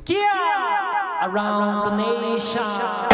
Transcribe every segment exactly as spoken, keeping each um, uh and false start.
Skia around the nation.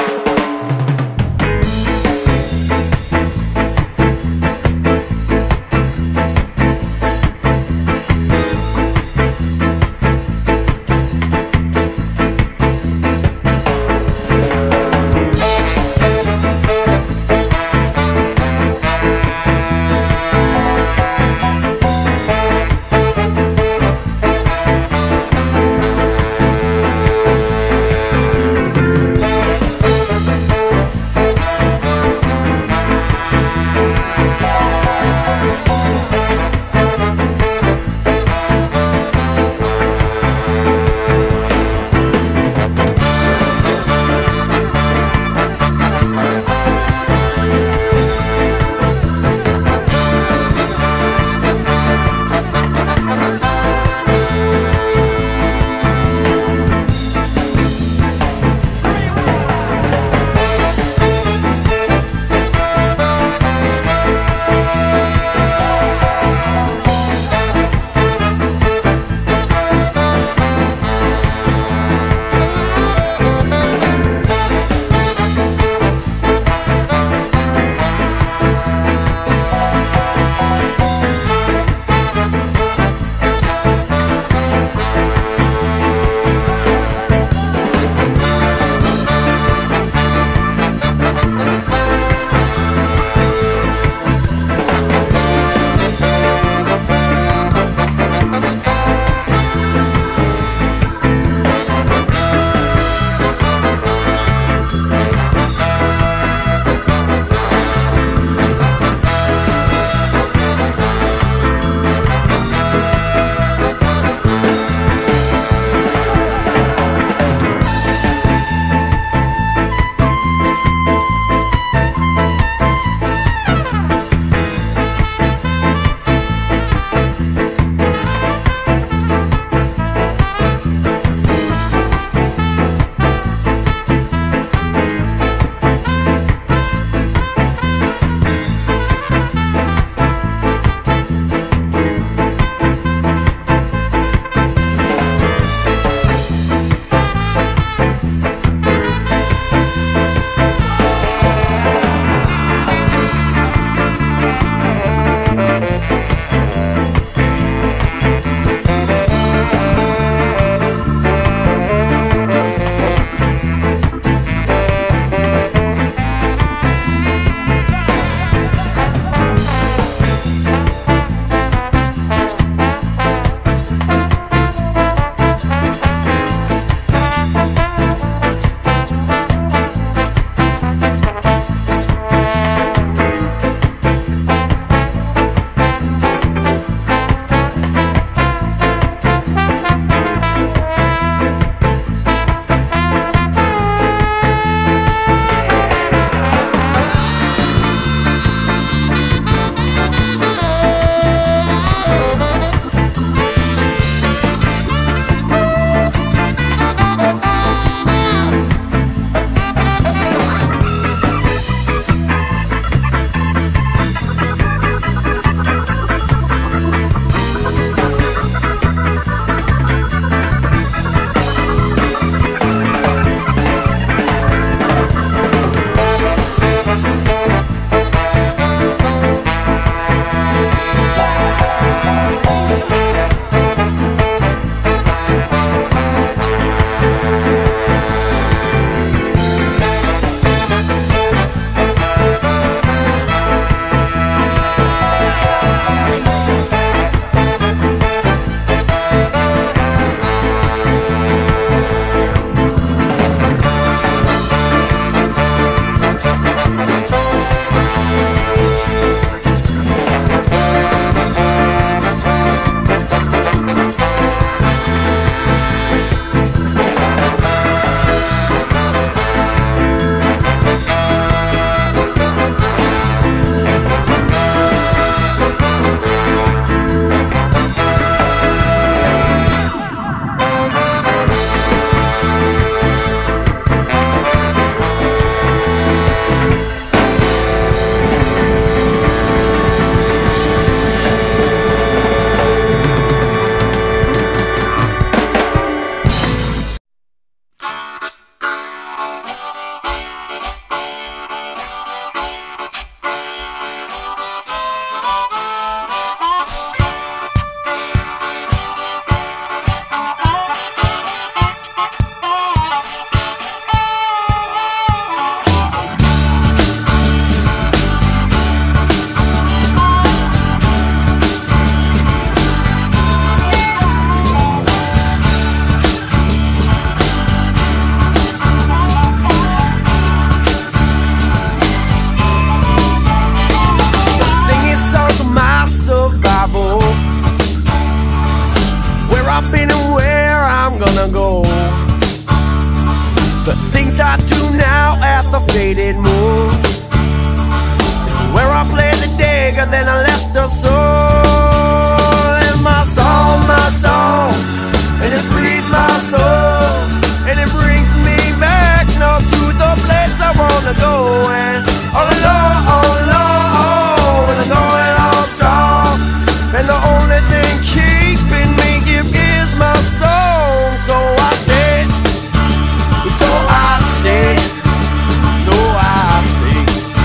faded moon. It's where I played the dagger, then I left the soul. And my song, my song, and it frees my soul, and it brings me back now to the place I wanna go. And all alone, all alone, and I'm going all strong, and the only thing keeping me here is my song. So I say, so I say, so I say.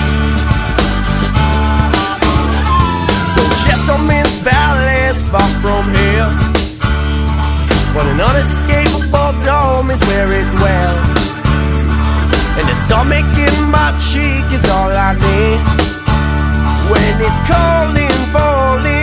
So Chesterman's Valley is far from here, but an unescapable dome is where it dwells. And the stomach in my cheek is all I need when it's calling, falling.